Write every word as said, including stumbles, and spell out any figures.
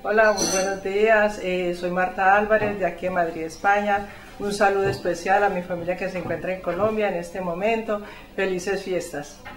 Hola, muy buenos días. Eh, soy Marta Álvarez, de aquí en Madrid, España. Un saludo especial a mi familia que se encuentra en Colombia en este momento. Felices fiestas.